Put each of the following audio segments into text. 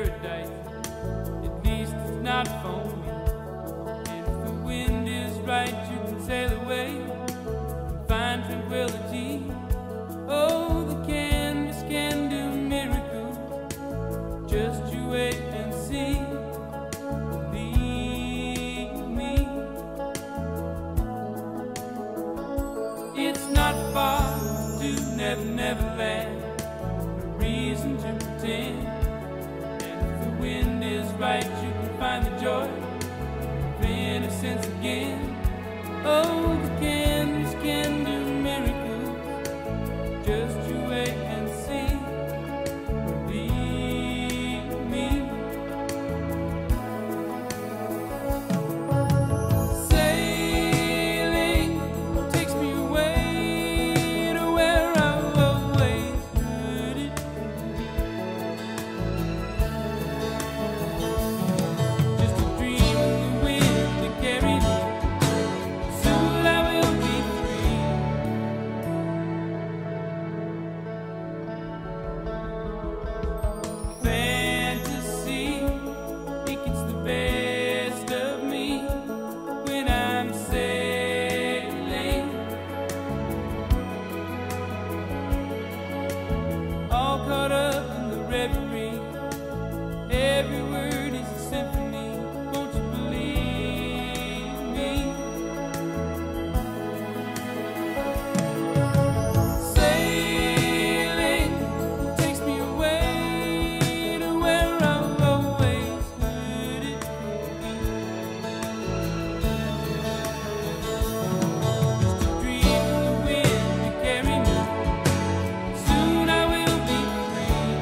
paradise. At least it's not for me. And if the wind is right, you can sail away and find tranquility. Oh, the canvas can do miracles. Just you wait and see. Believe me. It's not far to Never Never Land. No reason to pretend. And if the wind is right, you can find the joy of innocence again. Oh, the canvas can do miracles. Just you wait and see. Believe me. Sailing takes me away to where I've always heard it. Just a dream of the wind that carries me. Soon I will be free. Fantasy, it gets the best of me when I'm sailing. All caught up in the reverie. Every word is a symphony. Won't you believe me? Sailing takes me away to where I've always heard it. Just a dream of the wind to carry me. Soon I will be free.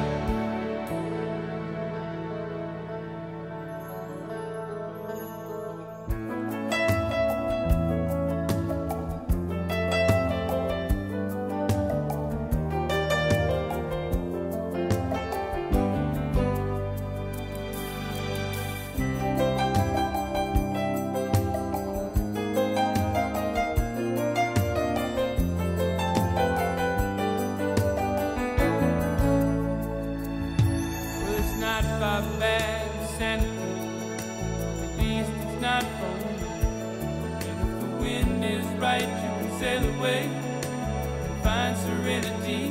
Well, it's not far back to Santa Cruz. At least it's not for me. And if the wind is right, you can sail away and find serenity.